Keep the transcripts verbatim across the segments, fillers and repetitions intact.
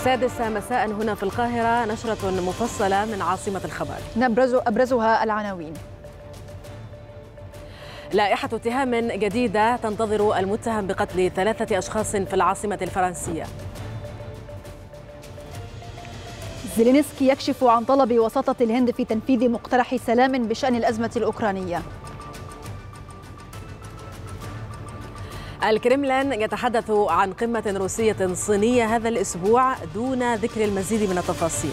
السادسة مساء هنا في القاهرة، نشرة مفصلة من عاصمة الخبر. نبرز أبرزها العناوين. لائحة اتهام جديدة تنتظر المتهم بقتل ثلاثة أشخاص في العاصمة الفرنسية. زيلينسكي يكشف عن طلب وساطة الهند في تنفيذ مقترح سلام بشأن الأزمة الأوكرانية. الكرملين يتحدث عن قمة روسية صينية هذا الأسبوع دون ذكر المزيد من التفاصيل.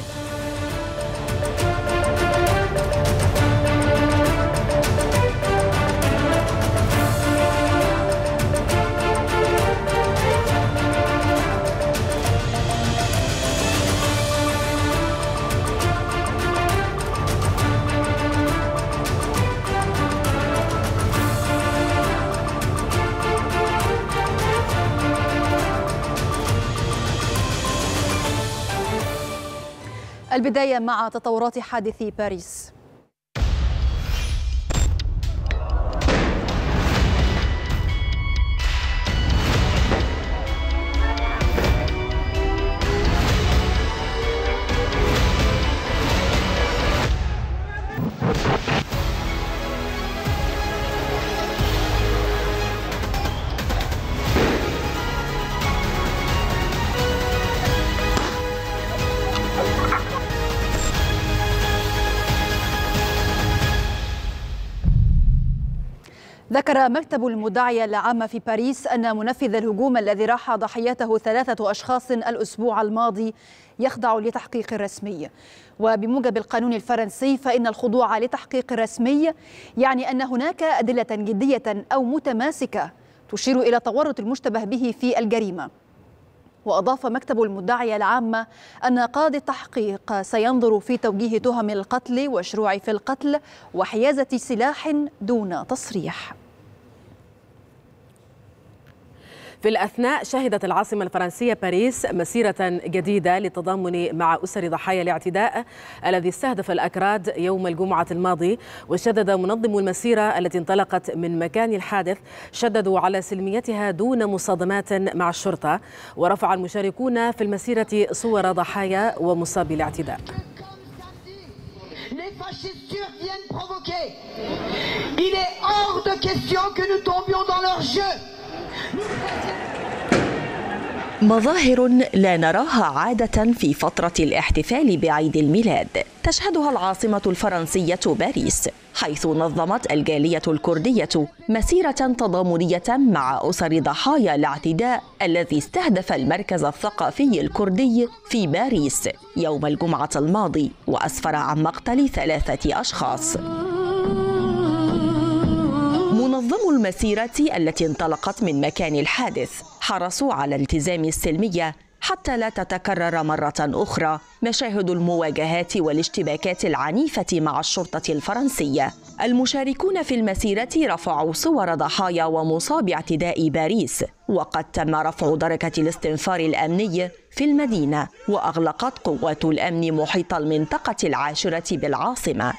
البداية مع تطورات حادث باريس. ذكر مكتب المدعية العام في باريس أن منفذ الهجوم الذي راح ضحيته ثلاثة أشخاص الأسبوع الماضي يخضع لتحقيق رسمي. وبموجب القانون الفرنسي فإن الخضوع لتحقيق رسمي يعني أن هناك أدلة جدية أو متماسكة تشير إلى تورط المشتبه به في الجريمة. وأضاف مكتب المدعية العامة أن قاضي التحقيق سينظر في توجيه تهم القتل والشروع في القتل وحيازة سلاح دون تصريح. في الأثناء شهدت العاصمة الفرنسية باريس مسيرة جديدة للتضامن مع أسر ضحايا الاعتداء الذي استهدف الأكراد يوم الجمعة الماضي. وشدد منظم المسيرة التي انطلقت من مكان الحادث شددوا على سلميتها دون مصادمات مع الشرطة. ورفع المشاركون في المسيرة صور ضحايا ومصابي الاعتداء. Les fascistes turcs viennent provoquer. Il est hors de question que nous tombions dans leur jeu. مظاهر لا نراها عادة في فترة الاحتفال بعيد الميلاد تشهدها العاصمة الفرنسية باريس، حيث نظمت الجالية الكردية مسيرة تضامنية مع أسر ضحايا الاعتداء الذي استهدف المركز الثقافي الكردي في باريس يوم الجمعة الماضي وأسفر عن مقتل ثلاثة أشخاص. منظمو المسيرة التي انطلقت من مكان الحادث حرصوا على التزام السلمية حتى لا تتكرر مرة أخرى مشاهد المواجهات والاشتباكات العنيفة مع الشرطة الفرنسية. المشاركون في المسيرة رفعوا صور ضحايا ومصابي اعتداء باريس، وقد تم رفع درجة الاستنفار الأمني في المدينة، وأغلقت قوات الأمن محيط المنطقة العاشرة بالعاصمة.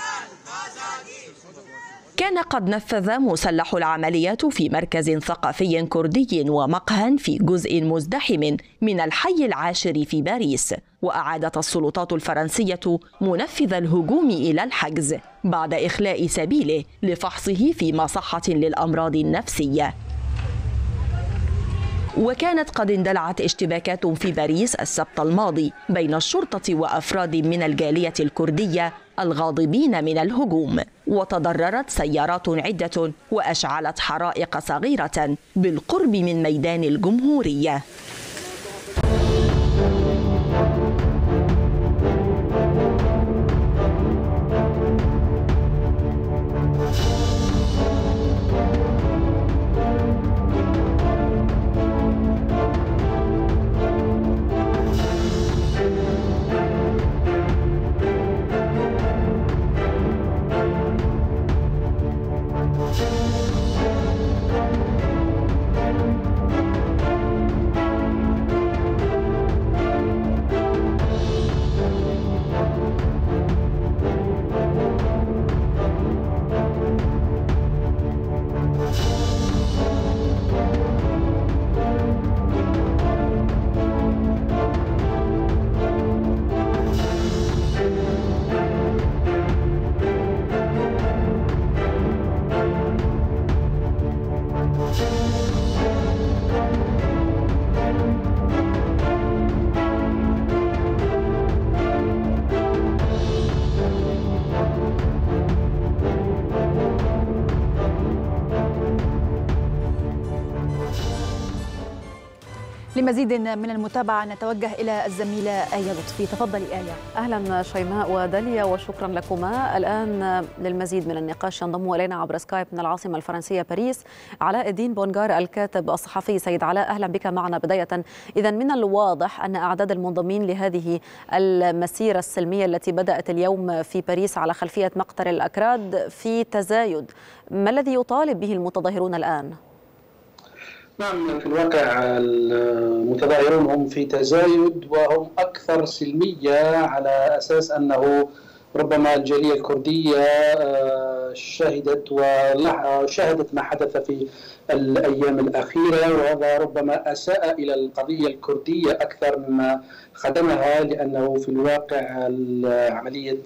كان قد نفذ مسلح العمليات في مركز ثقافي كردي ومقهى في جزء مزدحم من الحي العاشر في باريس. وأعادت السلطات الفرنسية منفذ الهجوم إلى الحجز بعد إخلاء سبيله لفحصه في مصحة للأمراض النفسية. وكانت قد اندلعت اشتباكات في باريس السبت الماضي بين الشرطة وأفراد من الجالية الكردية الغاضبين من الهجوم، وتضررت سيارات عدة وأشعلت حرائق صغيرة بالقرب من ميدان الجمهورية. لمزيد من المتابعة نتوجه إلى الزميلة آية لطفي. تفضلي آية. أهلا شيماء وداليا وشكرا لكما. الآن للمزيد من النقاش ينضم إلينا عبر سكايب من العاصمة الفرنسية باريس علاء الدين بونغار الكاتب الصحفي. سيد علاء أهلا بك معنا. بداية إذا من الواضح أن أعداد المنضمين لهذه المسيرة السلمية التي بدأت اليوم في باريس على خلفية مقتل الأكراد في تزايد، ما الذي يطالب به المتظاهرون الآن؟ نعم، في الواقع المتظاهرون هم في تزايد وهم أكثر سلمية على أساس أنه ربما الجالية الكردية شهدت وشاهدت ما حدث في الأيام الأخيرة، وهذا ربما أساء إلى القضية الكردية أكثر مما خدمها، لأنه في الواقع عملية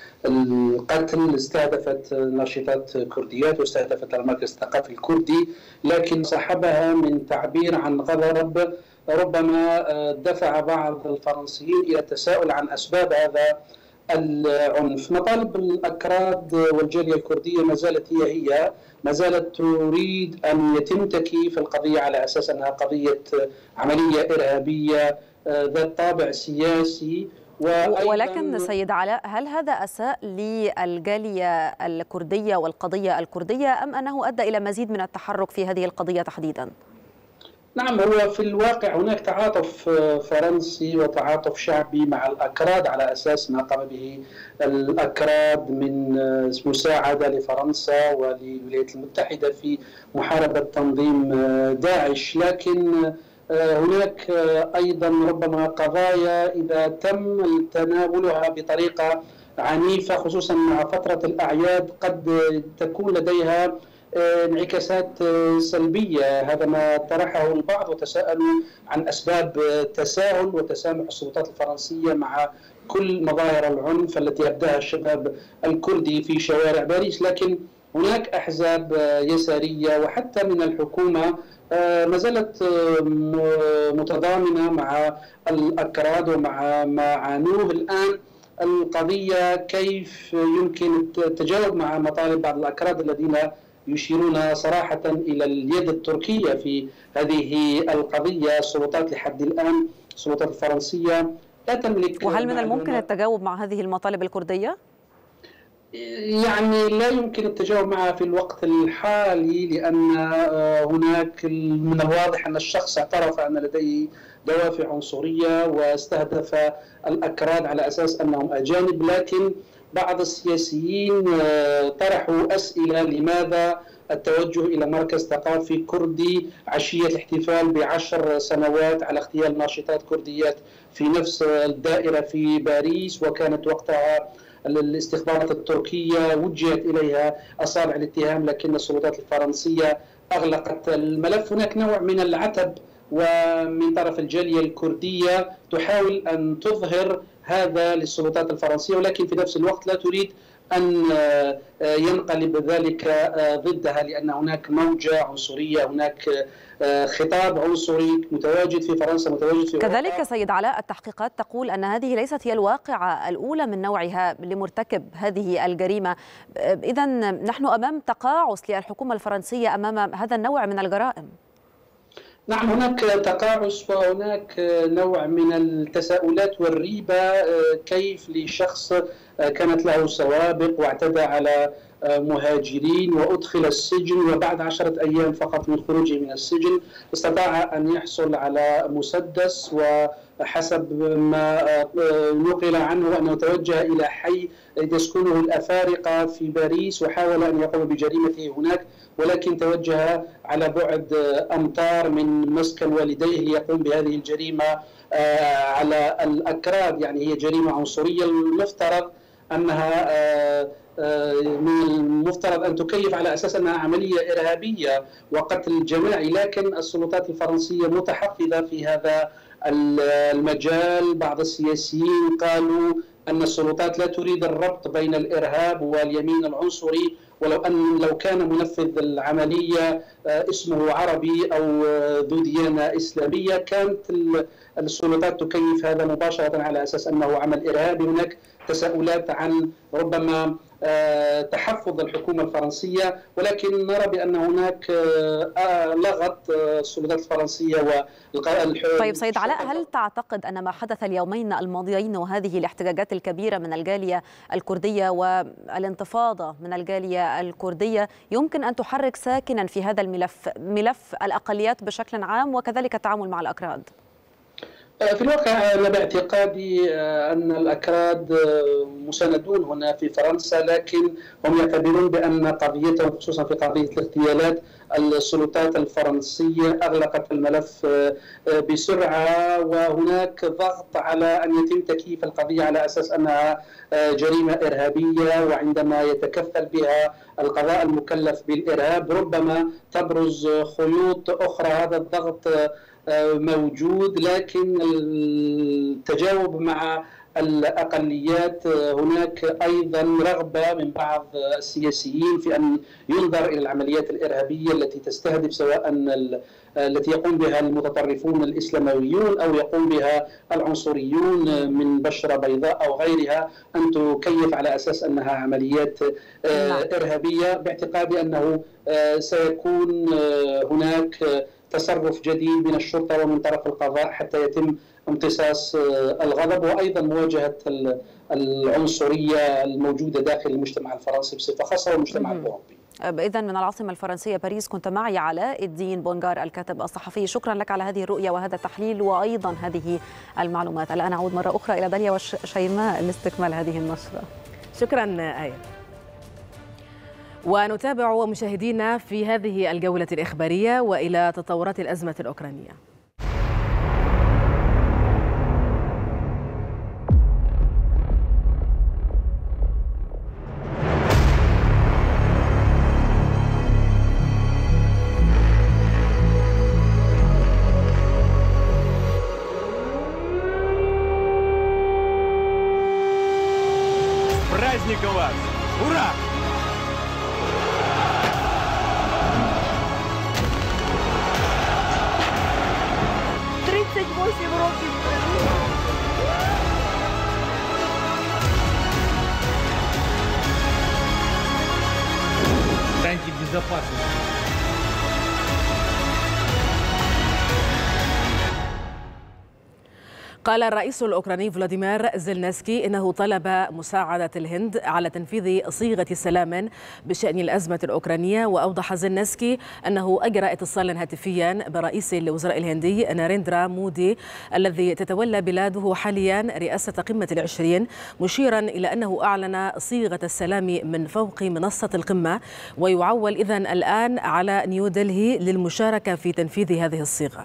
القتل استهدفت ناشطات كرديات واستهدفت المركز الثقافي الكردي، لكن صاحبها من تعبير عن غضب ربما دفع بعض الفرنسيين إلى التساؤل عن أسباب هذا العنف. مطالب الأكراد والجالية الكردية ما زالت هي هي ما زالت تريد أن يتم تكييف القضية على أساس أنها قضية عملية إرهابية ذات طابع سياسي. ولكن سيد علاء، هل هذا أساء للجالية الكردية والقضية الكردية أم أنه أدى إلى مزيد من التحرك في هذه القضية تحديدا؟ نعم، هو في الواقع هناك تعاطف فرنسي وتعاطف شعبي مع الأكراد على أساس ما قام به الأكراد من مساعدة لفرنسا وللولايات المتحدة في محاربة تنظيم داعش، لكن هناك أيضا ربما قضايا إذا تم تناولها بطريقة عنيفة خصوصا مع فترة الأعياد قد تكون لديها انعكاسات سلبية. هذا ما طرحه البعض وتساءلوا عن أسباب تساهل وتسامح السلطات الفرنسية مع كل مظاهر العنف التي أبداها الشباب الكردي في شوارع باريس، لكن هناك أحزاب يسارية وحتى من الحكومة ما زالت متضامنة مع الأكراد ومع ما عانوه الآن. القضية كيف يمكن التجاوب مع مطالب بعض الأكراد الذين يشيرون صراحة إلى اليد التركية في هذه القضية. السلطات لحد الآن السلطات الفرنسية لا تملك. وهل من الممكن التجاوب مع هذه المطالب الكردية؟ يعني لا يمكن التجاوب معها في الوقت الحالي، لأن هناك من الواضح أن الشخص اعترف أن لديه دوافع عنصرية واستهدف الأكراد على أساس أنهم أجانب، لكن بعض السياسيين طرحوا أسئلة: لماذا التوجه إلى مركز ثقافي كردي عشية الاحتفال بعشر سنوات على اغتيال ناشطات كرديات في نفس الدائرة في باريس، وكانت وقتها الاستخبارات التركية وجهت إليها أصابع الاتهام، لكن السلطات الفرنسية أغلقت الملف. هناك نوع من العتب ومن طرف الجالية الكردية تحاول أن تظهر هذا للسلطات الفرنسية، ولكن في نفس الوقت لا تريد أن ينقلب ذلك ضدها، لأن هناك موجة عنصرية، هناك خطاب عنصري متواجد في فرنسا متواجد في كذلك أوروبا. سيد علاء، التحقيقات تقول أن هذه ليست هي الواقعة الأولى من نوعها لمرتكب هذه الجريمة. إذا نحن أمام تقاعس للحكومة الفرنسية أمام هذا النوع من الجرائم. نعم، هناك تقاعس وهناك نوع من التساؤلات والريبة. كيف لشخص كانت له سوابق واعتدى على مهاجرين وأدخل السجن وبعد عشرة أيام فقط من خروجه من السجن استطاع أن يحصل على مسدس، وحسب ما نقل عنه أنه توجه إلى حي يسكنه الأفارقة في باريس وحاول أن يقوم بجريمته هناك، ولكن توجه على بعد أمتار من مسكن والديه ليقوم بهذه الجريمة على الأكراد. يعني هي جريمة عنصرية المفترض أنها من المفترض أن تكيف على أساس أنها عملية إرهابية وقتل جماعي، لكن السلطات الفرنسية متحفظة في هذا المجال. بعض السياسيين قالوا أن السلطات لا تريد الربط بين الإرهاب واليمين العنصري، ولو أن لو كان منفذ العملية اسمه عربي أو ذو ديانة إسلامية كانت السلطات تكيف هذا مباشرة على أساس أنه عمل إرهابي. هناك تساؤلات عن ربما تحفظ الحكومة الفرنسية، ولكن نرى بأن هناك لغط السلطات الفرنسية. طيب سيد علاء، هل تعتقد أن ما حدث اليومين الماضيين وهذه الاحتجاجات الكبيرة من الجالية الكردية والانتفاضة من الجالية الكردية يمكن أن تحرك ساكنا في هذا الملف، ملف الأقليات بشكل عام وكذلك التعامل مع الأكراد؟ في الواقع أنا باعتقادي أن الأكراد مساندون هنا في فرنسا، لكن هم يعتبرون بأن قضيتهم خصوصا في قضية الاغتيالات السلطات الفرنسية أغلقت الملف بسرعة، وهناك ضغط على أن يتم تكييف القضية على أساس أنها جريمة إرهابية، وعندما يتكفل بها القضاء المكلف بالإرهاب ربما تبرز خيوط أخرى. هذا الضغط موجود، لكن التجاوب مع الأقليات هناك أيضا رغبة من بعض السياسيين في أن ينظر إلى العمليات الإرهابية التي تستهدف سواء التي يقوم بها المتطرفون الإسلامويون أو يقوم بها العنصريون من بشرة بيضاء أو غيرها، أن تكيف على أساس أنها عمليات إرهابية. باعتقادي أنه سيكون هناك تصرف جديد من الشرطة ومن طرف القضاء حتى يتم امتصاص الغضب وأيضا مواجهة العنصرية الموجودة داخل المجتمع الفرنسي بصفة خاصة والمجتمع الأوروبي. إذن من العاصمة الفرنسية باريس كنت معي علاء الدين بونغار الكاتب الصحفي، شكرا لك على هذه الرؤية وهذا التحليل وأيضا هذه المعلومات. الآن أعود مرة أخرى إلى داليا وشيماء لاستكمال هذه النشرة. شكرا آية. ونتابع مشاهدينا في هذه الجولة الإخبارية وإلى تطورات الأزمة الأوكرانية. Ура! тридцать восемь років. Танки безопасности. قال الرئيس الأوكراني فلاديمير زيلنسكي إنه طلب مساعدة الهند على تنفيذ صيغة سلام بشأن الأزمة الأوكرانية. وأوضح زيلنسكي أنه أجرى اتصالا هاتفيا برئيس الوزراء الهندي ناريندرا مودي الذي تتولى بلاده حاليا رئاسة قمة العشرين، مشيرا إلى أنه أعلن صيغة السلام من فوق منصة القمة، ويعول إذن الآن على نيودلهي للمشاركة في تنفيذ هذه الصيغة.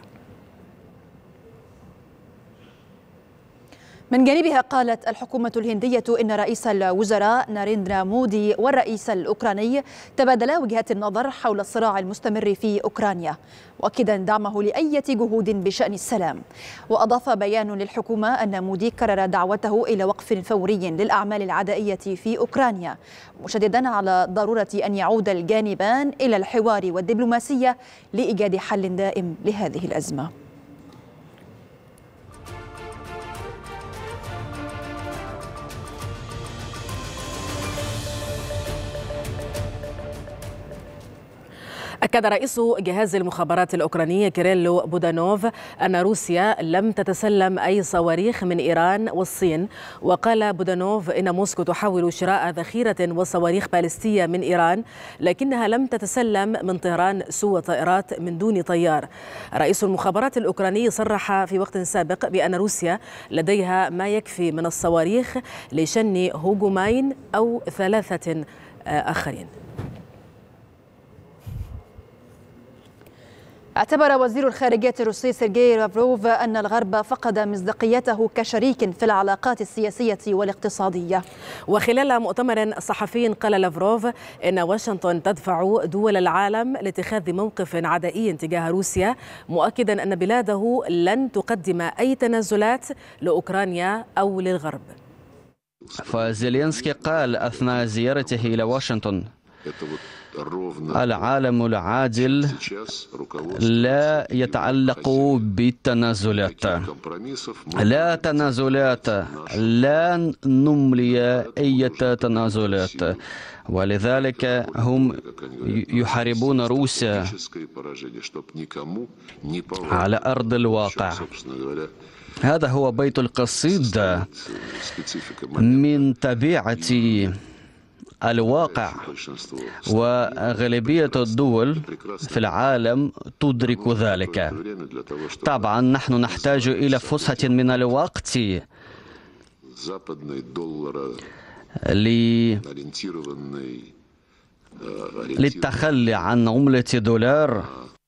من جانبها قالت الحكومة الهندية إن رئيس الوزراء ناريندرا مودي والرئيس الأوكراني تبادلا وجهات النظر حول الصراع المستمر في أوكرانيا، مؤكدا دعمه لأي جهود بشأن السلام. وأضاف بيان للحكومة أن مودي كرر دعوته إلى وقف فوري للأعمال العدائية في أوكرانيا، مشددا على ضرورة أن يعود الجانبان إلى الحوار والدبلوماسية لإيجاد حل دائم لهذه الأزمة. أكد رئيس جهاز المخابرات الأوكراني كيريلو بودانوف أن روسيا لم تتسلم أي صواريخ من إيران والصين. وقال بودانوف إن موسكو تحاول شراء ذخيرة وصواريخ باليستية من إيران، لكنها لم تتسلم من طهران سوى طائرات من دون طيار. رئيس المخابرات الأوكراني صرح في وقت سابق بأن روسيا لديها ما يكفي من الصواريخ لشن هجومين أو ثلاثة آخرين. اعتبر وزير الخارجية الروسي سيرجي لافروف أن الغرب فقد مصداقيته كشريك في العلاقات السياسية والاقتصادية. وخلال مؤتمر صحفي قال لافروف إن واشنطن تدفع دول العالم لاتخاذ موقف عدائي تجاه روسيا، مؤكدا أن بلاده لن تقدم أي تنازلات لأوكرانيا أو للغرب. فزيلينسكي قال أثناء زيارته إلى واشنطن العالم العادل لا يتعلق بالتنازلات، لا تنازلات، لا نملي أي تنازلات، ولذلك هم يحاربون روسيا على أرض الواقع. هذا هو بيت القصيد. من طبيعة الواقع وغالبية الدول في العالم تدرك ذلك. طبعا نحن نحتاج إلى فسحة من الوقت للتخلي عن عملة دولار.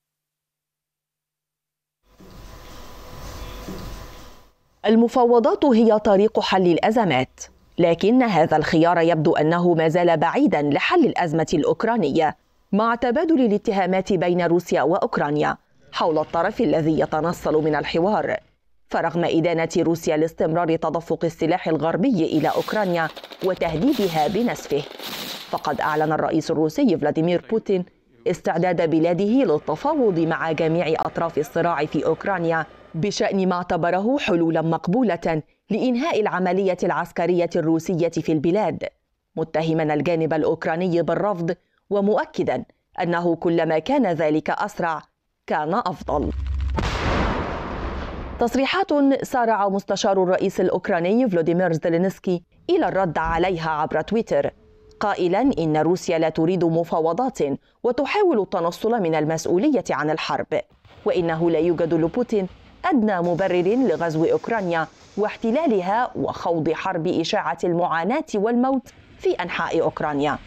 المفاوضات هي طريق حل الأزمات، لكن هذا الخيار يبدو أنه ما زال بعيدا لحل الأزمة الأوكرانية، مع تبادل الاتهامات بين روسيا وأوكرانيا حول الطرف الذي يتنصل من الحوار. فرغم إدانة روسيا لاستمرار تدفق السلاح الغربي إلى أوكرانيا وتهديدها بنسفه، فقد أعلن الرئيس الروسي فلاديمير بوتين استعداد بلاده للتفاوض مع جميع أطراف الصراع في أوكرانيا بشأن ما اعتبره حلولا مقبولة لإنهاء العملية العسكرية الروسية في البلاد، متهما الجانب الأوكراني بالرفض ومؤكدا أنه كلما كان ذلك أسرع كان أفضل. تصريحات سارع مستشار الرئيس الأوكراني فلوديمير زيلينسكي إلى الرد عليها عبر تويتر، قائلا إن روسيا لا تريد مفاوضات وتحاول التنصل من المسؤولية عن الحرب، وإنه لا يوجد لبوتين أدنى مبرر لغزو أوكرانيا واحتلالها وخوض حرب إشاعة المعاناة والموت في أنحاء أوكرانيا.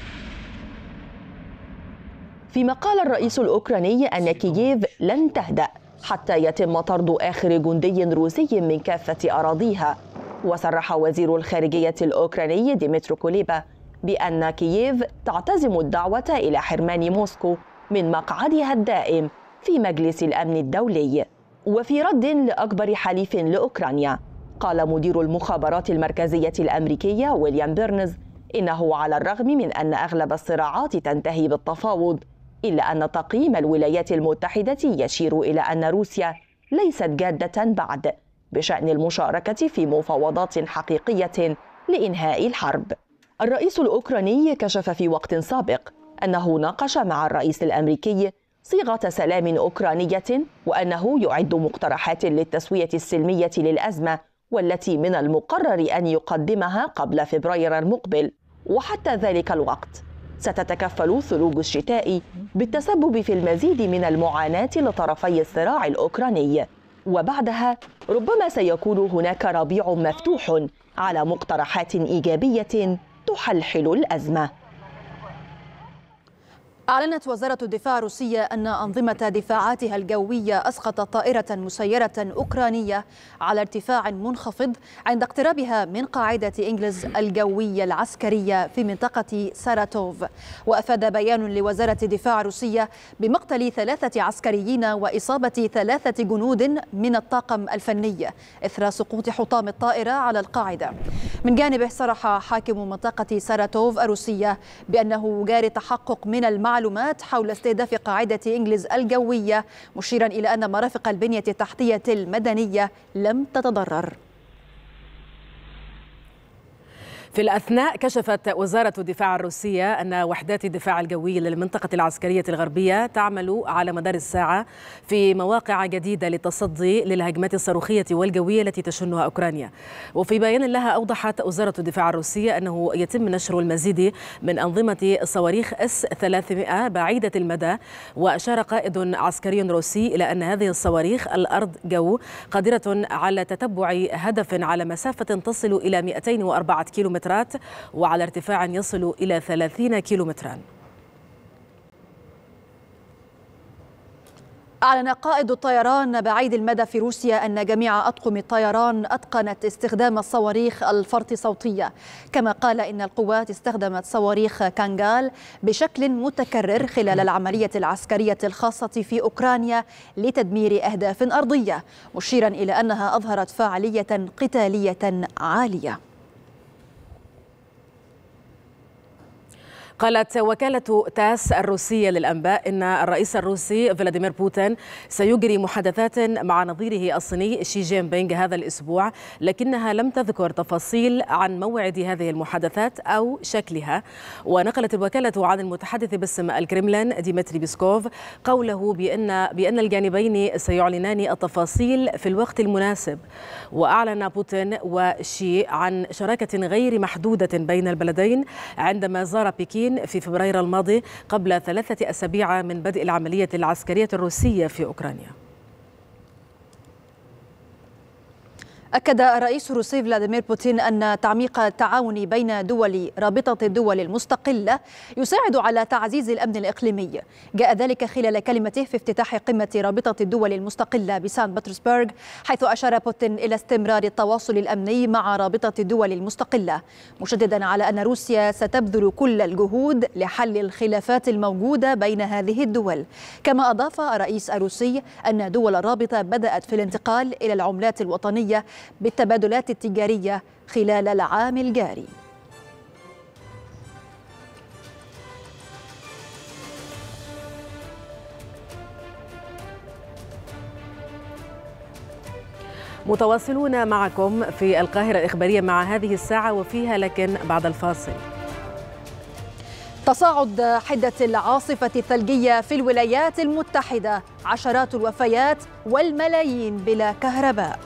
فيما قال الرئيس الأوكراني أن كييف لن تهدأ حتى يتم طرد آخر جندي روسي من كافة أراضيها. وصرح وزير الخارجية الأوكراني ديمترو كوليبا بأن كييف تعتزم الدعوة إلى حرمان موسكو من مقعدها الدائم في مجلس الأمن الدولي. وفي رد لأكبر حليف لأوكرانيا، قال مدير المخابرات المركزية الأمريكية ويليام بيرنز إنه على الرغم من أن أغلب الصراعات تنتهي بالتفاوض، إلا أن تقييم الولايات المتحدة يشير إلى أن روسيا ليست جادة بعد بشأن المشاركة في مفاوضات حقيقية لإنهاء الحرب. الرئيس الأوكراني كشف في وقت سابق أنه ناقش مع الرئيس الأمريكي صيغة سلام أوكرانية، وأنه يعد مقترحات للتسوية السلمية للأزمة والتي من المقرر أن يقدمها قبل فبراير المقبل. وحتى ذلك الوقت ستتكفل ثلوج الشتاء بالتسبب في المزيد من المعاناة لطرفي الصراع الأوكراني، وبعدها ربما سيكون هناك ربيع مفتوح على مقترحات إيجابية تحلحل الأزمة. أعلنت وزارة الدفاع الروسية أن أنظمة دفاعاتها الجوية أسقطت طائرة مسيرة أوكرانية على ارتفاع منخفض عند اقترابها من قاعدة إنجلز الجوية العسكرية في منطقة ساراتوف. وأفاد بيان لوزارة الدفاع الروسية بمقتل ثلاثة عسكريين وإصابة ثلاثة جنود من الطاقم الفني إثر سقوط حطام الطائرة على القاعدة. من جانبه صرح حاكم منطقة ساراتوف الروسية بأنه جاري تحقق من المعلومات معلومات حول استهداف قاعدة إنجلز الجوية، مشيرا إلى أن مرافق البنية التحتية المدنية لم تتضرر. في الأثناء كشفت وزارة الدفاع الروسية أن وحدات الدفاع الجوي للمنطقة العسكرية الغربية تعمل على مدار الساعة في مواقع جديدة للتصدي للهجمات الصاروخية والجوية التي تشنها أوكرانيا. وفي بيان لها أوضحت وزارة الدفاع الروسية أنه يتم نشر المزيد من أنظمة صواريخ إس ثلاثمائة بعيدة المدى. وأشار قائد عسكري روسي إلى أن هذه الصواريخ الأرض جو قادرة على تتبع هدف على مسافة تصل إلى مئتين وأربعة كيلومترات وعلى ارتفاع يصل إلى ثلاثين كيلومترا. أعلن قائد الطيران بعيد المدى في روسيا أن جميع أطقم الطيران أتقنت استخدام الصواريخ الفرط صوتية، كما قال إن القوات استخدمت صواريخ كانغال بشكل متكرر خلال العملية العسكرية الخاصة في أوكرانيا لتدمير أهداف أرضية، مشيرا إلى أنها أظهرت فاعلية قتالية عالية. قالت وكالة تاس الروسية للأنباء إن الرئيس الروسي فلاديمير بوتين سيجري محادثات مع نظيره الصيني شي جين بينغ هذا الأسبوع، لكنها لم تذكر تفاصيل عن موعد هذه المحادثات أو شكلها. ونقلت الوكالة عن المتحدث باسم الكرملين ديمتري بيسكوف قوله بأن بأن الجانبين سيعلنان التفاصيل في الوقت المناسب. وأعلن بوتين وشي عن شراكة غير محدودة بين البلدين عندما زار بكين في فبراير الماضي قبل ثلاثة أسابيع من بدء العملية العسكرية الروسية في أوكرانيا. أكد الرئيس الروسي فلاديمير بوتين أن تعميق التعاون بين دول رابطة الدول المستقلة يساعد على تعزيز الأمن الإقليمي. جاء ذلك خلال كلمته في افتتاح قمة رابطة الدول المستقلة بسان بطرسبرغ، حيث أشار بوتين إلى استمرار التواصل الأمني مع رابطة الدول المستقلة، مشددا على أن روسيا ستبذل كل الجهود لحل الخلافات الموجودة بين هذه الدول. كما أضاف الرئيس الروسي أن دول الرابطة بدأت في الانتقال إلى العملات الوطنية بالتبادلات التجارية خلال العام الجاري. متواصلون معكم في القاهرة الإخبارية مع هذه الساعة وفيها لكن بعد الفاصل. تصاعد حدة العاصفة الثلجية في الولايات المتحدة، عشرات الوفيات والملايين بلا كهرباء.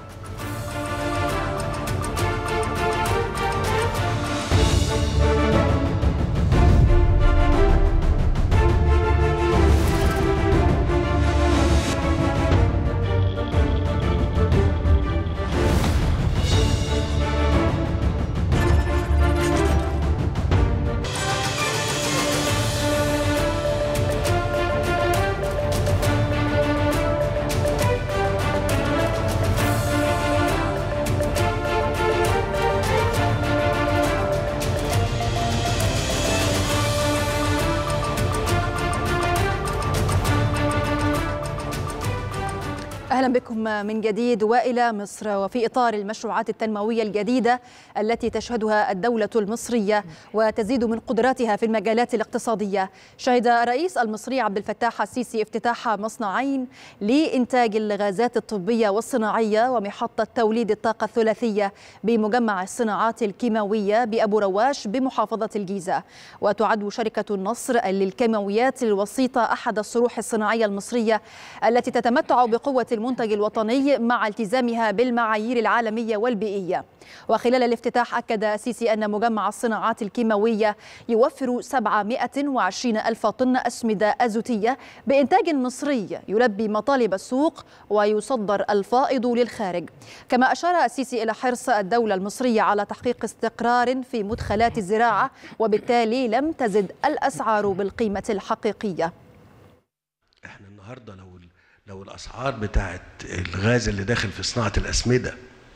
أهلا بكم من جديد وإلى مصر. وفي إطار المشروعات التنموية الجديدة التي تشهدها الدولة المصرية وتزيد من قدراتها في المجالات الاقتصادية، شهد الرئيس المصري عبد الفتاح السيسي افتتاح مصنعين لإنتاج الغازات الطبية والصناعية ومحطة توليد الطاقة الثلاثية بمجمع الصناعات الكيماوية بأبو رواش بمحافظة الجيزة. وتعد شركة النصر للكيماويات الوسيطة أحد الصروح الصناعية المصرية التي تتمتع بقوة المنتج الوطني مع التزامها بالمعايير العالمية والبيئية. وخلال الافتتاح أكد السيسي أن مجمع الصناعات الكيماوية يوفر سبعمائة وعشرين ألف طن أسمدة أزوتية بإنتاج مصري يلبي مطالب السوق ويصدر الفائض للخارج. كما أشار السيسي إلى حرص الدولة المصرية على تحقيق استقرار في مدخلات الزراعة، وبالتالي لم تزد الأسعار بالقيمة الحقيقية. احنا النهارده لو لو الاسعار بتاعت الغاز اللي داخل في صناعه الاسمده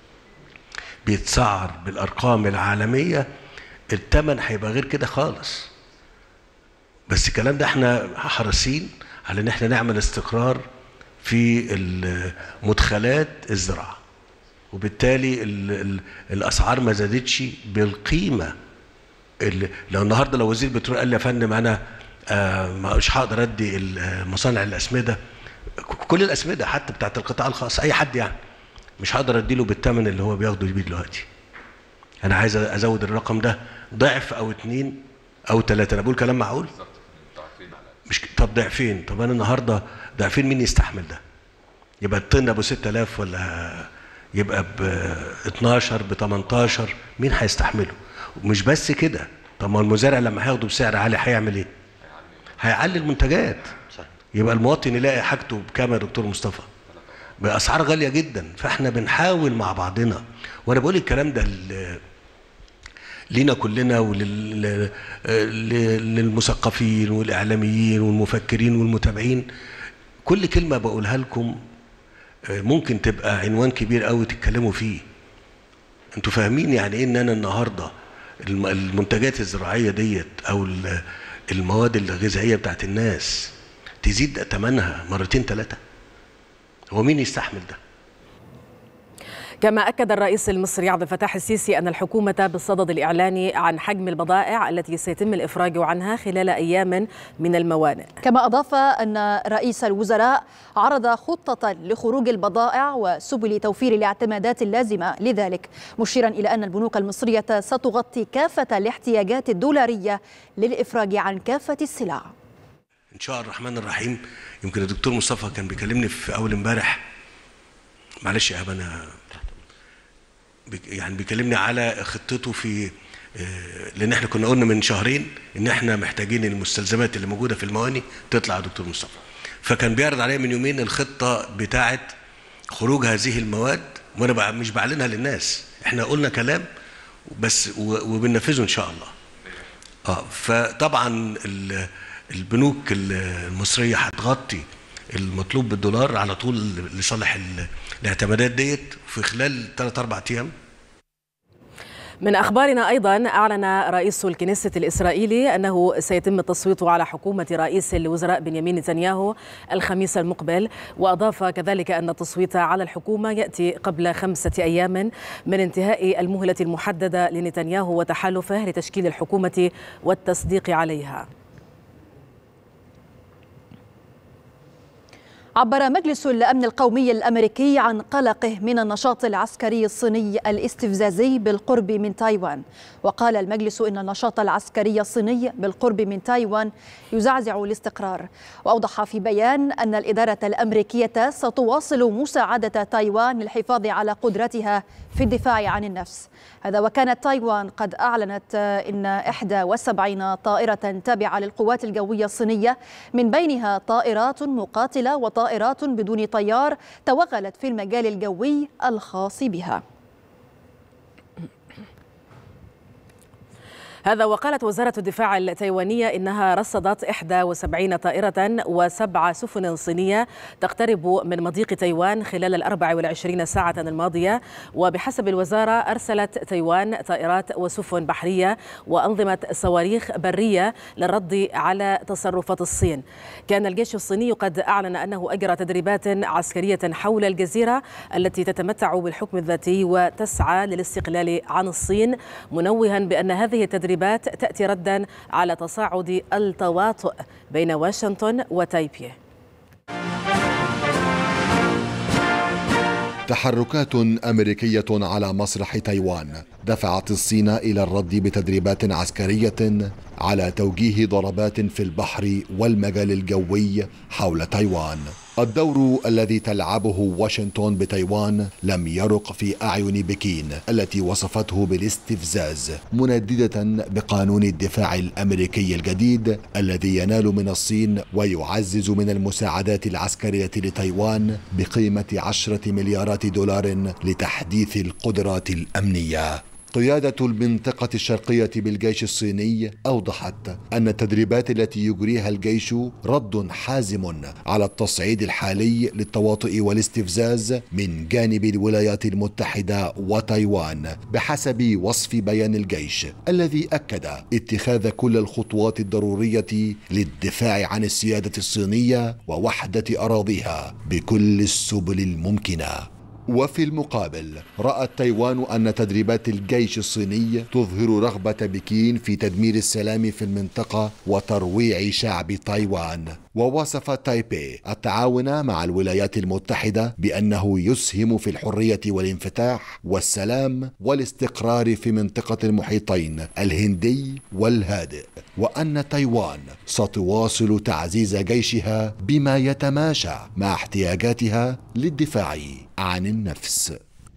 بيتسعر بالارقام العالميه، الثمن هيبقى غير كده خالص. بس الكلام ده احنا حريصين على ان احنا نعمل استقرار في مدخلات الزراعه، وبالتالي ال ال الاسعار ما زادتش بالقيمه. لو النهارده لو وزير البترول قال لي يا فندم انا آه مش هقدر ادي مصانع الاسمده، كل الاسمده حتى بتاعت القطاع الخاص، اي حد يعني مش هقدر اديله بالثمن اللي هو بياخده بيه دلوقتي. انا عايز ازود الرقم ده ضعف او اتنين او ثلاثه. انا بقول كلام معقول؟ مش طب ضعفين. طب انا النهارده ضعفين مين يستحمل ده؟ يبقى الطن ابو ستة آلاف ولا يبقى ب اتناشر ب تمنتاشر، مين هيستحمله؟ ومش بس كده، طب ما المزارع لما هياخده بسعر عالي هيعمل ايه؟ هيعلي المنتجات. يبقى المواطن يلاقي حاجته بكام يا دكتور مصطفى؟ باسعار غاليه جدا. فاحنا بنحاول مع بعضنا، وانا بقول الكلام ده لينا كلنا وللمثقفين والاعلاميين والمفكرين والمتابعين. كل كلمه بقولها لكم ممكن تبقى عنوان كبير قوي تتكلموا فيه. انتوا فاهمين يعني ايه ان انا النهارده المنتجات الزراعيه ديت او المواد الغذائيه بتاعت الناس تزيد ثمنها مرتين ثلاثه؟ هو مين يستحمل ده؟ كما أكد الرئيس المصري عبد الفتاح السيسي أن الحكومة بالصدد الإعلاني عن حجم البضائع التي سيتم الإفراج عنها خلال أيام من الموانئ. كما أضاف أن رئيس الوزراء عرض خطة لخروج البضائع وسبل توفير الاعتمادات اللازمة لذلك، مشيرا إلى أن البنوك المصرية ستغطي كافة الاحتياجات الدولارية للإفراج عن كافة السلع. إن شاء الرحمن الرحيم. يمكن الدكتور مصطفى كان بيكلمني في أول امبارح، معلش يا أبا أنا يعني بيكلمني على خطته في، لان احنا كنا قلنا من شهرين ان احنا محتاجين المستلزمات اللي موجوده في المواني تطلع يا دكتور مصطفى، فكان بيعرض عليا من يومين الخطه بتاعه خروج هذه المواد، وانا مش بعلنها للناس، احنا قلنا كلام بس وبننفذه ان شاء الله. اه فطبعا البنوك المصريه هتغطي المطلوب بالدولار على طول لصالح الاعتمادات ديت في خلال ثلاث أربع أيام. من أخبارنا أيضا أعلن رئيس الكنيسة الإسرائيلي أنه سيتم التصويت على حكومة رئيس الوزراء بنيامين نتنياهو الخميس المقبل، وأضاف كذلك أن التصويت على الحكومة يأتي قبل خمسة أيام من انتهاء المهلة المحددة لنتنياهو وتحالفه لتشكيل الحكومة والتصديق عليها. عبر مجلس الأمن القومي الأمريكي عن قلقه من النشاط العسكري الصيني الاستفزازي بالقرب من تايوان، وقال المجلس إن النشاط العسكري الصيني بالقرب من تايوان يزعزع الاستقرار، وأوضح في بيان أن الإدارة الأمريكية ستواصل مساعدة تايوان للحفاظ على قدرتها في الدفاع عن النفس. هذا وكانت تايوان قد أعلنت إن إحدى وسبعين طائرة تابعة للقوات الجوية الصينية، من بينها طائرات مقاتلة وطائرات بدون طيار، توغلت في المجال الجوي الخاص بها. هذا وقالت وزارة الدفاع التايوانية إنها رصدت إحدى وسبعين طائرة وسبع سفن صينية تقترب من مضيق تايوان خلال الأربع والعشرين ساعة الماضية، وبحسب الوزارة أرسلت تايوان طائرات وسفن بحرية وأنظمة صواريخ برية للرد على تصرفات الصين. كان الجيش الصيني قد أعلن أنه أجرى تدريبات عسكرية حول الجزيرة التي تتمتع بالحكم الذاتي وتسعى للاستقلال عن الصين، منوها بأن هذه التدريبات تأتي ردا على تصاعد التواطؤ بين واشنطن وتايبي. تحركات أمريكية على مسرح تايوان دفعت الصين إلى الرد بتدريبات عسكرية على توجيه ضربات في البحر والمجال الجوي حول تايوان. الدور الذي تلعبه واشنطن بتايوان لم يرق في أعين بكين التي وصفته بالاستفزاز، منددة بقانون الدفاع الأمريكي الجديد الذي ينال من الصين ويعزز من المساعدات العسكرية لتايوان بقيمة عشرة مليارات دولار لتحديث القدرات الأمنية. قيادة المنطقة الشرقية بالجيش الصيني أوضحت أن التدريبات التي يجريها الجيش رد حازم على التصعيد الحالي للتواطؤ والاستفزاز من جانب الولايات المتحدة وتايوان، بحسب وصف بيان الجيش الذي أكد اتخاذ كل الخطوات الضرورية للدفاع عن السيادة الصينية ووحدة أراضيها بكل السبل الممكنة. وفي المقابل رأت تايوان أن تدريبات الجيش الصيني تظهر رغبة بكين في تدمير السلام في المنطقة وترويع شعب تايوان، ووصفت تايبي التعاون مع الولايات المتحدة بأنه يسهم في الحرية والانفتاح والسلام والاستقرار في منطقة المحيطين الهندي والهادئ، وأن تايوان ستواصل تعزيز جيشها بما يتماشى مع احتياجاتها للدفاع عن النفس.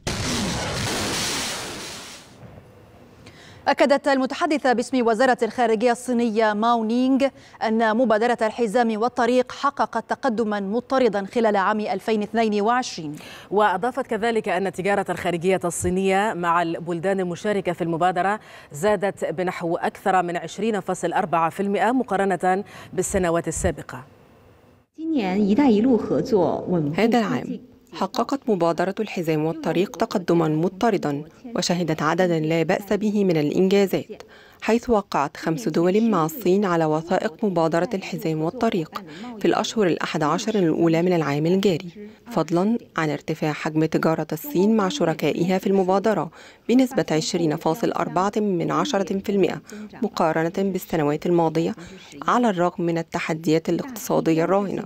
أكدت المتحدثة باسم وزارة الخارجية الصينية ماو نينغ أن مبادرة الحزام والطريق حققت تقدما مضطردا خلال عام ألفين واثنين وعشرين. وأضافت كذلك أن التجارة الخارجية الصينية مع البلدان المشاركة في المبادرة زادت بنحو أكثر من عشرين فاصلة أربعة بالمئة مقارنة بالسنوات السابقة. هذا العام حققت مبادرة الحزام والطريق تقدما مضطردا، وشهدت عددا لا بأس به من الإنجازات، حيث وقعت خمس دول مع الصين على وثائق مبادرة الحزام والطريق في الأشهر الأحد عشر الأولى من العام الجاري، فضلا عن ارتفاع حجم تجارة الصين مع شركائها في المبادرة بنسبة عشرين فاصلة أربعة من عشرة بالمئة مقارنة بالسنوات الماضية، على الرغم من التحديات الاقتصادية الراهنة.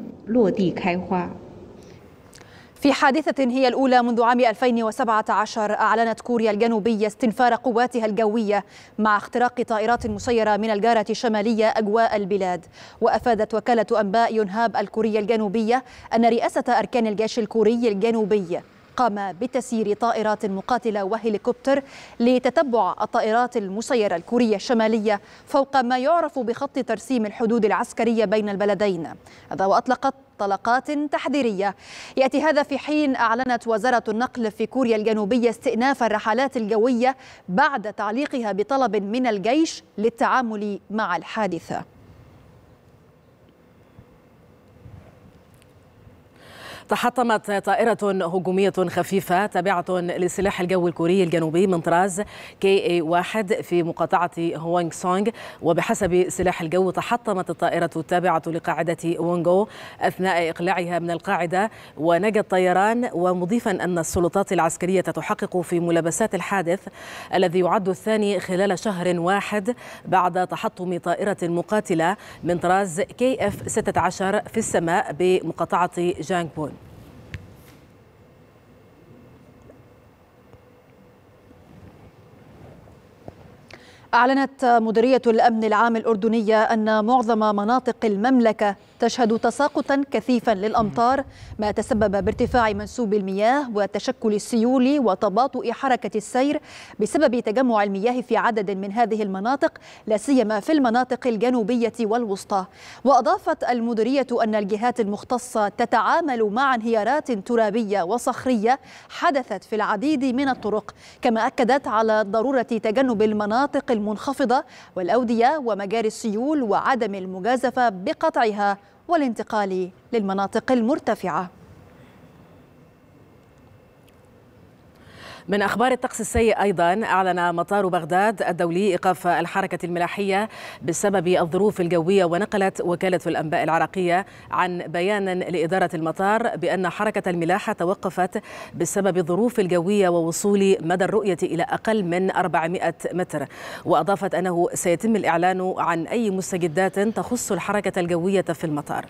في حادثة هي الأولى منذ عام ألفين وسبعة عشر، أعلنت كوريا الجنوبية استنفار قواتها الجوية مع اختراق طائرات مسيرة من الجارة الشمالية أجواء البلاد. وأفادت وكالة أنباء يونهاب الكورية الجنوبية أن رئاسة أركان الجيش الكوري الجنوبي قام بتسيير طائرات مقاتلة وهليكوبتر لتتبع الطائرات المسيرة الكورية الشمالية فوق ما يعرف بخط ترسيم الحدود العسكرية بين البلدين. هذا وأطلقت طلقات تحذيرية. يأتي هذا في حين أعلنت وزارة النقل في كوريا الجنوبية استئناف الرحلات الجوية بعد تعليقها بطلب من الجيش للتعامل مع الحادثة. تحطمت طائرة هجومية خفيفة تابعة للسلاح الجوي الكوري الجنوبي من طراز كي اي واحد في مقاطعة هوانغ سونغ. وبحسب سلاح الجو تحطمت الطائرة التابعة لقاعدة وونغو أثناء إقلاعها من القاعدة ونجا الطيران، ومضيفا أن السلطات العسكرية تحقق في ملابسات الحادث الذي يعد الثاني خلال شهر واحد بعد تحطم طائرة مقاتلة من طراز كي اف ستة عشر في السماء بمقاطعة جانغبون. أعلنت مديرية الأمن العام الأردنية أن معظم مناطق المملكة تشهد تساقطا كثيفا للأمطار، ما تسبب بارتفاع منسوب المياه وتشكل السيول وتباطؤ حركة السير بسبب تجمع المياه في عدد من هذه المناطق، لا سيما في المناطق الجنوبية والوسطى. وأضافت المديرية أن الجهات المختصة تتعامل مع انهيارات ترابية وصخرية حدثت في العديد من الطرق، كما أكدت على ضرورة تجنب المناطق المنخفضة والأودية ومجاري السيول وعدم المجازفة بقطعها والانتقال للمناطق المرتفعة. من أخبار الطقس السيء أيضا، أعلن مطار بغداد الدولي إيقاف الحركة الملاحية بسبب الظروف الجوية. ونقلت وكالة الأنباء العراقية عن بيان لإدارة المطار بأن حركة الملاحة توقفت بسبب الظروف الجوية ووصول مدى الرؤية إلى أقل من أربعمائة متر. وأضافت أنه سيتم الإعلان عن أي مستجدات تخص الحركة الجوية في المطار.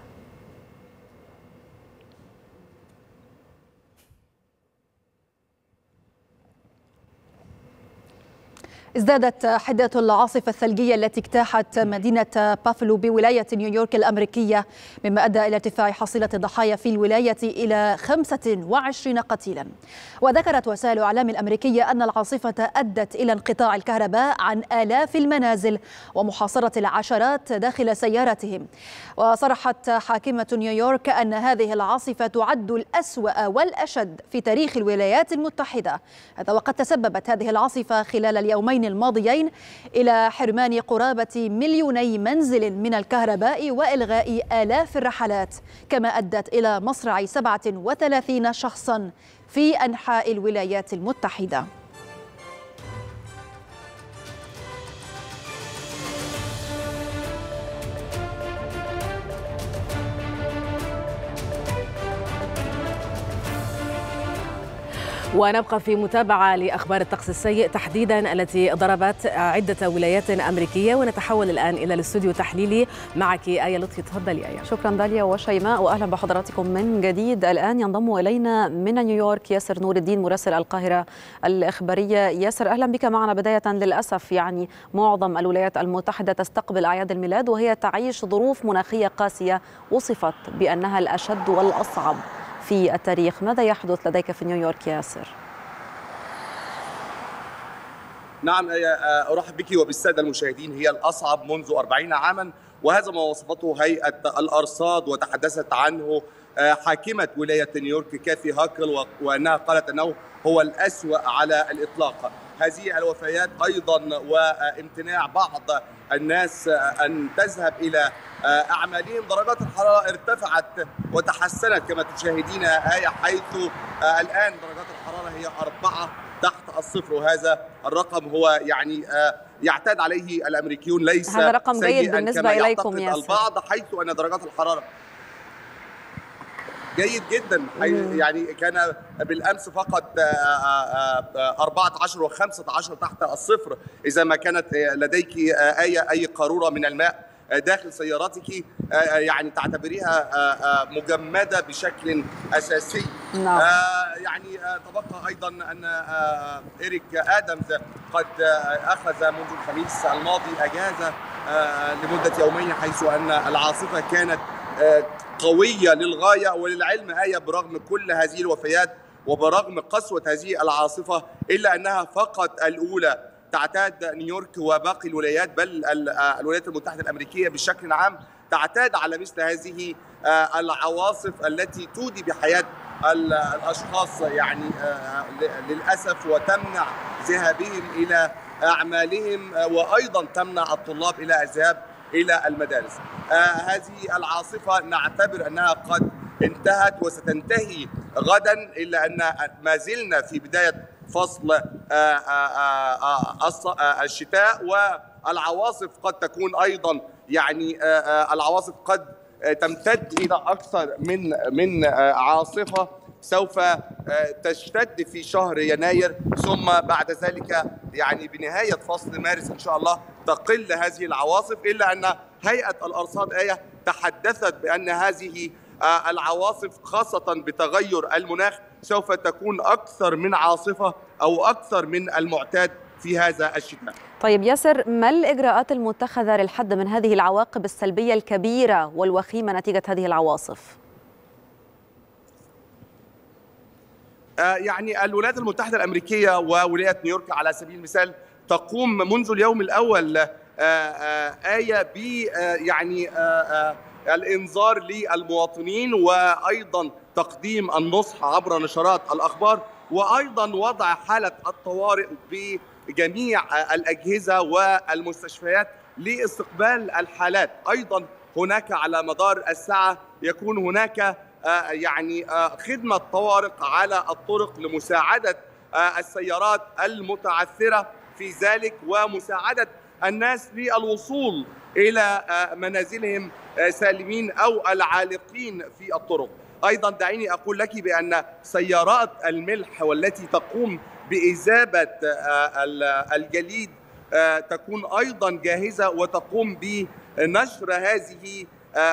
ازدادت حدة العاصفة الثلجية التي اجتاحت مدينة بافلو بولاية نيويورك الأمريكية، مما أدى إلى ارتفاع حصيلة الضحايا في الولاية إلى خمسة وعشرين قتيلا. وذكرت وسائل الإعلام الأمريكية أن العاصفة أدت إلى انقطاع الكهرباء عن آلاف المنازل ومحاصرة العشرات داخل سياراتهم. وصرحت حاكمة نيويورك أن هذه العاصفة تعد الأسوأ والأشد في تاريخ الولايات المتحدة. هذا وقد تسببت هذه العاصفة خلال اليومين الماضيين إلى حرمان قرابة مليوني منزل من الكهرباء وإلغاء آلاف الرحلات، كما أدت إلى مصرع سبعة وثلاثين شخصا في أنحاء الولايات المتحدة. ونبقى في متابعة لأخبار الطقس السيء تحديدا التي ضربت عدة ولايات أمريكية. ونتحول الآن إلى الاستوديو التحليلي معك آية لطفي. تفضلي آية. شكرا داليا وشيماء، وأهلا بحضراتكم من جديد. الآن ينضم إلينا من نيويورك ياسر نور الدين مراسل القاهرة الإخبارية. ياسر أهلا بك معنا. بداية للأسف يعني معظم الولايات المتحدة تستقبل أعياد الميلاد وهي تعيش ظروف مناخية قاسية وصفت بأنها الأشد والأصعب في التاريخ. ماذا يحدث لديك في نيويورك ياسر؟ نعم، أرحب بك وبالسادة المشاهدين. هي الأصعب منذ أربعين عاما، وهذا ما وصفته هيئة الأرصاد وتحدثت عنه حاكمة ولاية نيويورك كاثي هاكل، وأنها قالت أنه هو الأسوأ على الإطلاق. هذه الوفيات أيضا وامتناع بعض الناس أن تذهب إلى أعمالهم. درجات الحرارة ارتفعت وتحسنت كما تشاهدين آية، حيث الآن درجات الحرارة هي أربعة تحت الصفر، وهذا الرقم هو يعني يعتاد عليه الأمريكيون، ليس هذا رقم جيد بالنسبة إليكم ياسر البعض، حيث أن درجات الحرارة جيد جدا. يعني كان بالامس فقط أربعة عشر وخمسة عشر تحت الصفر. اذا ما كانت لديك اي اي قاروره من الماء داخل سيارتك يعني تعتبريها مجمده بشكل اساسي. نعم. يعني تبقى ايضا ان إريك آدمز قد اخذ منذ الخميس الماضي اجازه لمده يومين، حيث ان العاصفه كانت قوية للغاية. وللعلم آية، برغم كل هذه الوفيات وبرغم قسوة هذه العاصفة، إلا أنها فقط الأولى تعتاد نيويورك وباقي الولايات، بل الولايات المتحدة الأمريكية بشكل عام تعتاد على مثل هذه العواصف التي تودي بحياة الأشخاص يعني للأسف، وتمنع ذهابهم إلى أعمالهم، وأيضا تمنع الطلاب إلى الذهاب إلى المدارس. آه هذه العاصفة نعتبر أنها قد انتهت وستنتهي غدا، إلا أن ما زلنا في بداية فصل آه آه آه الشتاء، والعواصف قد تكون أيضا يعني آه العواصف قد تمتد إلى أكثر من من عاصفة سوف تشتد في شهر يناير، ثم بعد ذلك يعني بنهاية فصل مارس إن شاء الله تقل هذه العواصف. إلا أن هيئة الأرصاد آية تحدثت بأن هذه العواصف خاصة بتغير المناخ سوف تكون أكثر من عاصفة أو أكثر من المعتاد في هذا الشتاء. طيب ياسر، ما الإجراءات المتخذة للحد من هذه العواقب السلبية الكبيرة والوخيمة نتيجة هذه العواصف؟ يعني الولايات المتحدة الأمريكية وولاية نيويورك على سبيل المثال تقوم منذ اليوم الأول آية ب يعني الإنذار للمواطنين، وأيضا تقديم النصح عبر نشرات الأخبار، وأيضا وضع حالة الطوارئ بجميع الأجهزة والمستشفيات لاستقبال الحالات. أيضا هناك على مدار الساعة يكون هناك يعني خدمة طوارئ على الطرق لمساعدة السيارات المتعثرة في ذلك، ومساعدة الناس للوصول إلى منازلهم سالمين أو العالقين في الطرق. أيضا دعيني أقول لك بأن سيارات الملح والتي تقوم بإذابة الجليد تكون أيضا جاهزة، وتقوم بنشر هذه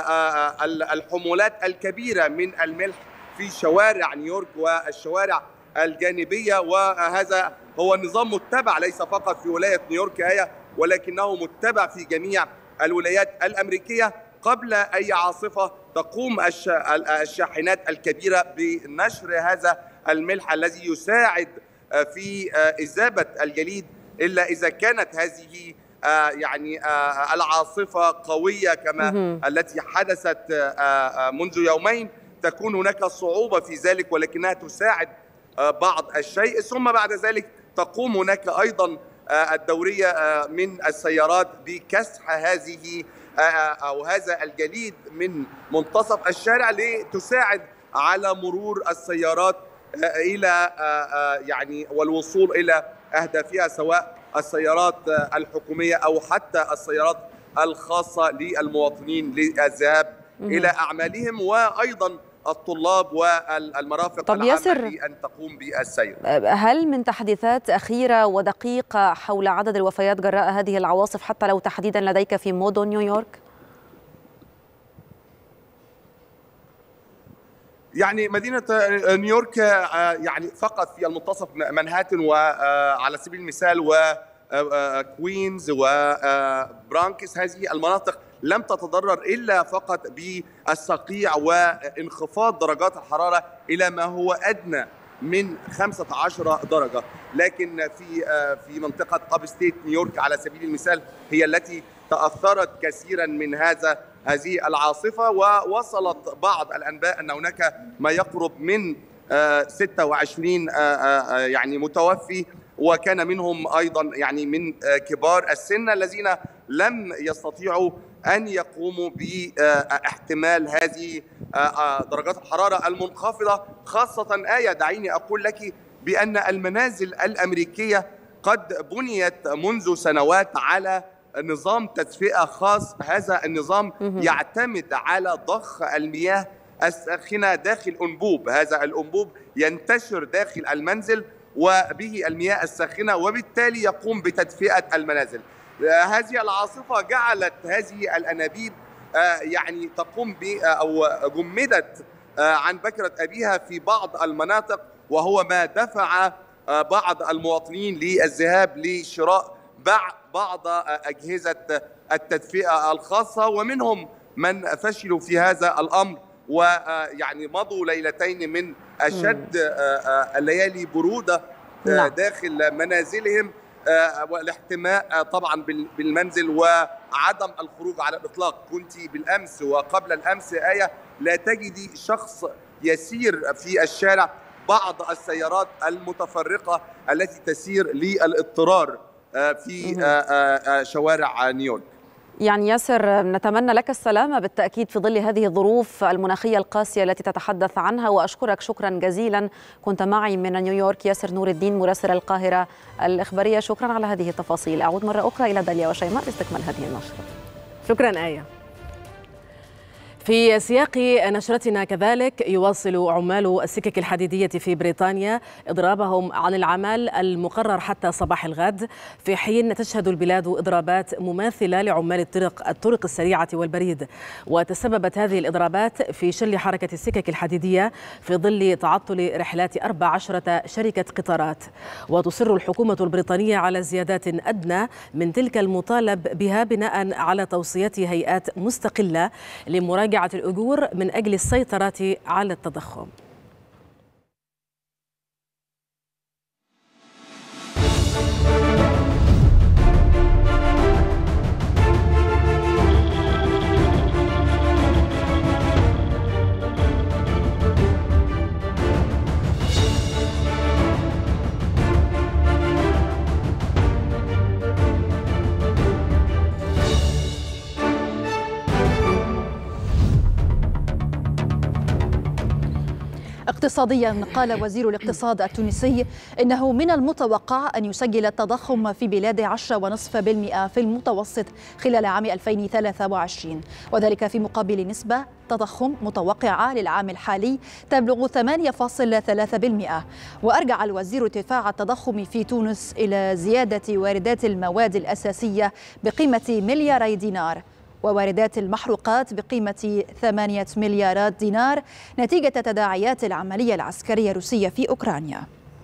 الحمولات الكبيرة من الملح في شوارع نيويورك والشوارع الجانبية. وهذا هو النظام متبع ليس فقط في ولاية نيويورك آية، ولكنه متبع في جميع الولايات الأمريكية. قبل أي عاصفة تقوم الشاحنات الكبيرة بنشر هذا الملح الذي يساعد في إذابة الجليد، إلا إذا كانت هذه يعني العاصفة قوية كما التي حدثت منذ يومين تكون هناك صعوبة في ذلك، ولكنها تساعد بعض الشيء. ثم بعد ذلك تقوم هناك أيضا الدورية من السيارات بكسح هذه أو هذا الجليد من منتصف الشارع لتساعد على مرور السيارات إلى يعني والوصول إلى أهدافها، سواء السيارات الحكومية أو حتى السيارات الخاصة للمواطنين للذهاب إلى أعمالهم، وأيضا الطلاب والمرافق العامة أن تقوم بالسير. هل من تحديثات أخيرة ودقيقة حول عدد الوفيات جراء هذه العواصف، حتى لو تحديدا لديك في مدن نيويورك؟ يعني مدينة نيويورك يعني فقط في المنتصف منهاتن وعلى سبيل المثال وكوينز وبرانكس، هذه المناطق لم تتضرر إلا فقط بالصقيع وانخفاض درجات الحرارة إلى ما هو أدنى من خمسة عشر درجة. لكن في في منطقة أب ستيت نيويورك على سبيل المثال هي التي تأثرت كثيرا من هذا هذه العاصفة، ووصلت بعض الأنباء أن هناك ما يقرب من ستة وعشرين يعني متوفي، وكان منهم أيضا يعني من كبار السن الذين لم يستطيعوا أن يقوموا باحتمال هذه درجات الحرارة المنخفضة. خاصة آية دعيني أقول لك بأن المنازل الأمريكية قد بنيت منذ سنوات على نظام تدفئة خاص. هذا النظام يعتمد على ضخ المياه الساخنة داخل أنبوب، هذا الأنبوب ينتشر داخل المنزل وبه المياه الساخنة وبالتالي يقوم بتدفئة المنازل. هذه العاصفة جعلت هذه الأنابيب يعني تقوم ب أو جمدت عن بكرة أبيها في بعض المناطق، وهو ما دفع بعض المواطنين للذهاب لشراء بعض أجهزة التدفئة الخاصة، ومنهم من فشلوا في هذا الأمر ويعني مضوا ليلتين من أشد الليالي برودة داخل منازلهم، والاحتماء طبعا بالمنزل وعدم الخروج على الإطلاق. كنت بالأمس وقبل الأمس آية لا تجدي شخص يسير في الشارع، بعض السيارات المتفرقة التي تسير للاضطرار في شوارع نيويورك. يعني ياسر، نتمنى لك السلامة بالتأكيد في ظل هذه الظروف المناخية القاسية التي تتحدث عنها، وأشكرك شكرا جزيلا. كنت معي من نيويورك ياسر نور الدين مراسل القاهرة الإخبارية، شكرا على هذه التفاصيل. أعود مرة أخرى إلى داليا وشيماء لاستكمال هذه النشرة. شكرا آية. في سياق نشرتنا كذلك، يواصل عمال السكك الحديدية في بريطانيا إضرابهم عن العمل المقرر حتى صباح الغد، في حين تشهد البلاد إضرابات مماثلة لعمال الطرق الطرق السريعة والبريد. وتسببت هذه الإضرابات في شل حركة السكك الحديدية في ظل تعطل رحلات أربع عشرة شركة قطارات. وتصر الحكومة البريطانية على زيادات أدنى من تلك المطالب بها بناء على توصيات هيئات مستقلة لمراجعة الأجور من أجل السيطرة على التضخم. اقتصاديا، قال وزير الاقتصاد التونسي إنه من المتوقع أن يسجل التضخم في بلاده عشرة فاصلة خمسة بالمئة في المتوسط خلال عام ألفين وثلاثة وعشرين، وذلك في مقابل نسبة تضخم متوقعة للعام الحالي تبلغ ثمانية فاصلة ثلاثة بالمئة. وأرجع الوزير ارتفاع التضخم في تونس إلى زيادة واردات المواد الأساسية بقيمة ملياري دينار، وواردات المحروقات بقيمة ثمانية مليارات دينار نتيجة تداعيات العملية العسكرية الروسية في أوكرانيا.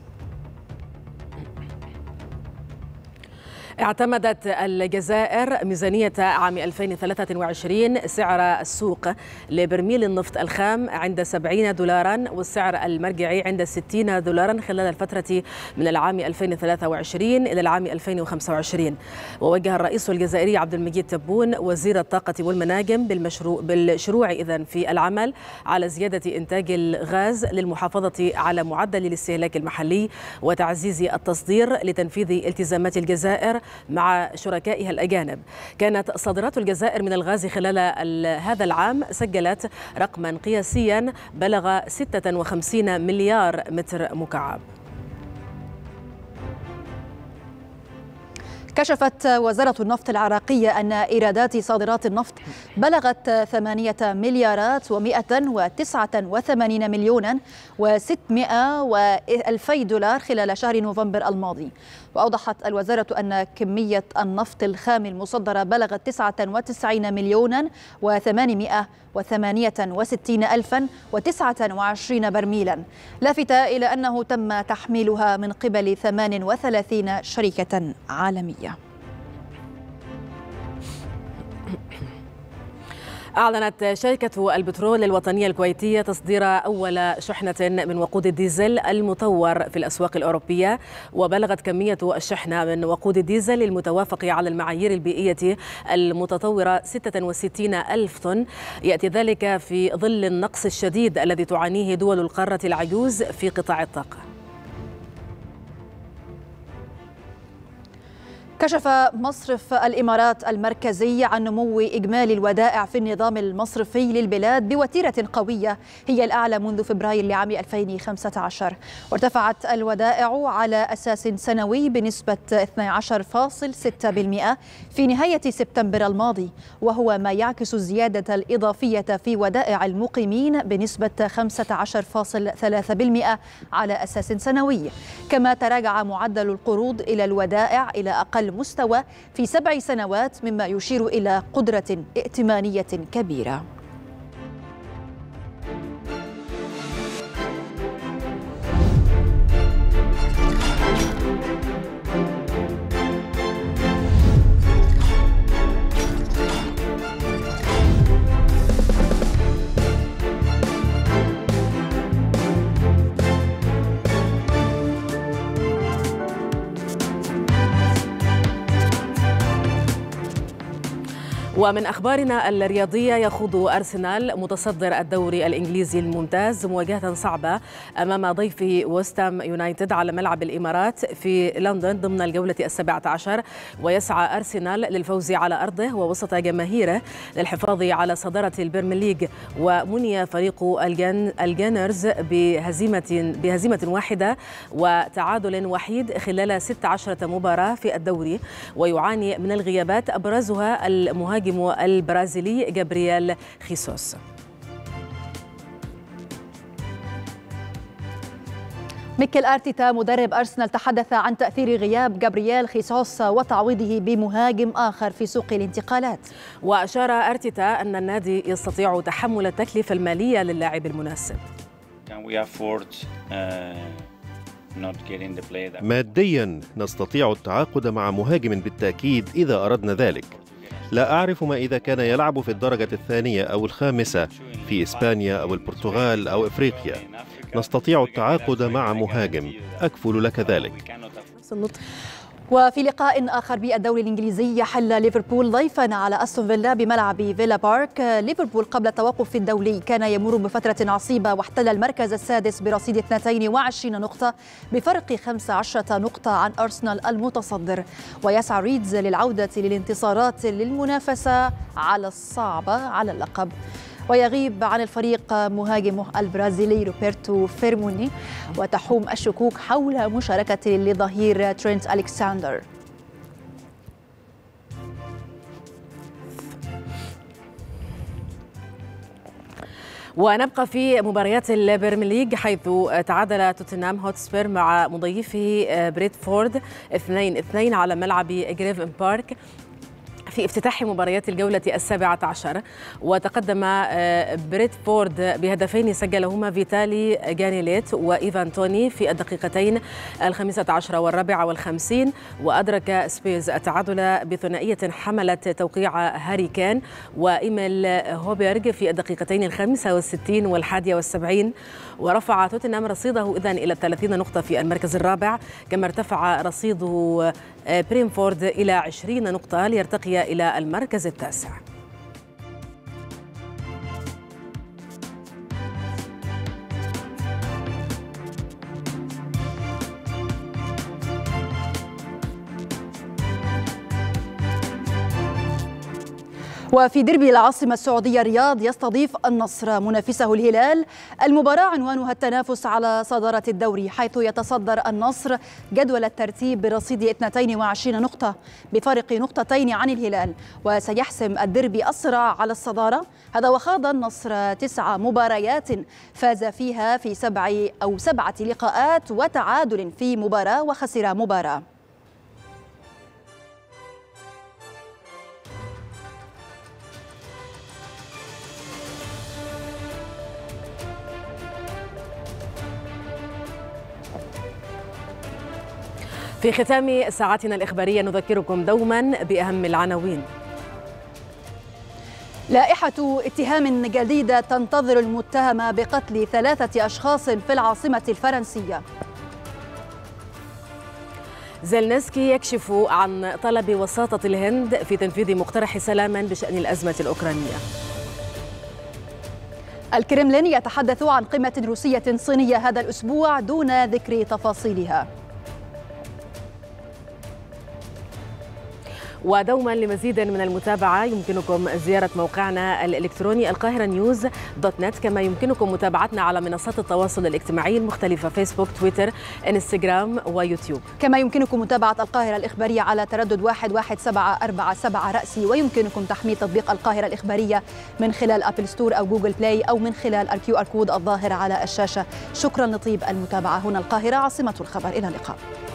اعتمدت الجزائر ميزانية عام ألفين وثلاثة وعشرين سعر السوق لبرميل النفط الخام عند سبعين دولارا والسعر المرجعي عند ستين دولارا خلال الفترة من العام ألفين وثلاثة وعشرين إلى العام ألفين وخمسة وعشرين. ووجه الرئيس الجزائري عبد المجيد تبون وزير الطاقة والمناجم بالمشروع بالشروع إذن في العمل على زيادة إنتاج الغاز للمحافظة على معدل الاستهلاك المحلي وتعزيز التصدير لتنفيذ التزامات الجزائر مع شركائها الأجانب. كانت صادرات الجزائر من الغاز خلال هذا العام سجلت رقما قياسيا بلغ ستة وخمسين مليار متر مكعب. كشفت وزارة النفط العراقية أن إيرادات صادرات النفط بلغت ثمانية مليارات ومئة وتسعة وثمانين مليونا وستمائة وألفي دولار خلال شهر نوفمبر الماضي. وأوضحت الوزارة أن كمية النفط الخام المصدرة بلغت تسعة وتسعين مليونا وثمانمائة وثمانية وستين ألفا وتسعة وعشرين برميلا، لافتة إلى أنه تم تحميلها من قبل ثمان وثلاثين شركة عالمية. أعلنت شركة البترول الوطنية الكويتية تصدير أول شحنة من وقود الديزل المطور في الأسواق الأوروبية، وبلغت كمية الشحنة من وقود الديزل المتوافق على المعايير البيئية المتطورة ستة وستين ألف طن. يأتي ذلك في ظل النقص الشديد الذي تعانيه دول القارة العجوز في قطاع الطاقة. كشف مصرف الإمارات المركزي عن نمو إجمالي الودائع في النظام المصرفي للبلاد بوتيرة قوية هي الأعلى منذ فبراير لعام ألفين وخمسة عشر، وارتفعت الودائع على أساس سنوي بنسبة اثني عشر فاصلة ستة بالمئة في نهاية سبتمبر الماضي، وهو ما يعكس الزيادة الإضافية في ودائع المقيمين بنسبة خمسة عشر فاصلة ثلاثة بالمئة على أساس سنوي. كما تراجع معدل القروض إلى الودائع إلى أقل مستوى في سبع سنوات، مما يشير إلى قدرة ائتمانية كبيرة. ومن أخبارنا الرياضية، يخوض أرسنال متصدر الدوري الإنجليزي الممتاز مواجهة صعبة أمام ضيفه وستام يونايتد على ملعب الإمارات في لندن ضمن الجولة السابعة عشر، ويسعى أرسنال للفوز على أرضه ووسط جماهيره للحفاظ على صدارة البريمير ليج. ومني فريق الجن الجانرز بهزيمة بهزيمة واحدة وتعادل وحيد خلال ستة عشر مباراة في الدوري، ويعاني من الغيابات أبرزها المهاجم البرازيلي جابرييل خيسوس. ميكيل أرتيتا مدرب أرسنال تحدث عن تأثير غياب جابرييل خيسوس وتعويضه بمهاجم آخر في سوق الانتقالات. وأشار أرتيتا أن النادي يستطيع تحمل التكلفة المالية للاعب المناسب. ماديا نستطيع التعاقد مع مهاجم بالتأكيد إذا أردنا ذلك. لا أعرف ما إذا كان يلعب في الدرجة الثانية أو الخامسة في إسبانيا أو البرتغال أو إفريقيا. نستطيع التعاقد مع مهاجم، أكفل لك ذلك. وفي لقاء آخر بالدوري الإنجليزي، حل ليفربول ضيفا على أستون فيلا بملعب فيلا بارك. ليفربول قبل التوقف الدولي كان يمر بفترة عصيبة، واحتل المركز السادس برصيد اثنتين وعشرين نقطة بفرق خمس عشرة نقطة عن أرسنال المتصدر. ويسعى ريدز للعودة للانتصارات للمنافسة على الصعبة على اللقب. ويغيب عن الفريق مهاجمه البرازيلي روبرتو فيرمينيو، وتحوم الشكوك حول مشاركة لظهير ترينت ألكساندر. ونبقى في مباريات البريمير ليج، حيث تعادل توتنهام هوتسبير مع مضيفه بريتفورد اثنين اثنين على ملعب جريفن بارك في افتتاح مباريات الجولة السابعة عشر. وتقدم بريتفورد بهدفين سجلهما فيتالي جانيليت وإيفان توني في الدقيقتين الخامسة عشرة والرابعة والخمسين، وأدرك سبيرز التعادل بثنائية حملت توقيع هاري كين وإيميل هوبرغ في الدقيقتين الخامسة والستين والحادية والسبعين، ورفع توتنهام رصيده إذن إلى ثلاثين نقطة في المركز الرابع، كما ارتفع رصيده برينفورد إلى عشرين نقطة ليرتقي إلى المركز التاسع. وفي ديربي العاصمة السعودية الرياض، يستضيف النصر منافسه الهلال. المباراة عنوانها التنافس على صدارة الدوري، حيث يتصدر النصر جدول الترتيب برصيد اثنتين وعشرين نقطة بفارق نقطتين عن الهلال، وسيحسم الديربي الصراع على الصدارة. هذا وخاض النصر تسع مباريات فاز فيها في سبع أو سبعة لقاءات، وتعادل في مباراة وخسر مباراة. في ختام ساعتنا الإخبارية نذكركم دوما بأهم العناوين. لائحة اتهام جديدة تنتظر المتهم بقتل ثلاثة أشخاص في العاصمة الفرنسية. زيلنسكي يكشف عن طلب وساطة الهند في تنفيذ مقترح سلام بشأن الأزمة الأوكرانية. الكرملين يتحدث عن قمة روسية صينية هذا الأسبوع دون ذكر تفاصيلها. ودوما لمزيد من المتابعة يمكنكم زيارة موقعنا الإلكتروني القاهرة نيوز دوت نت، كما يمكنكم متابعتنا على منصات التواصل الاجتماعي المختلفة فيسبوك، تويتر، انستغرام ويوتيوب. كما يمكنكم متابعة القاهرة الإخبارية على تردد واحد واحد سبعة أربعة سبعة رأسي، ويمكنكم تحميل تطبيق القاهرة الإخبارية من خلال أبل ستور أو جوجل بلاي أو من خلال الكيو آر كود الظاهر على الشاشة. شكرا لطيب المتابعة. هنا القاهرة عاصمة الخبر، إلى اللقاء.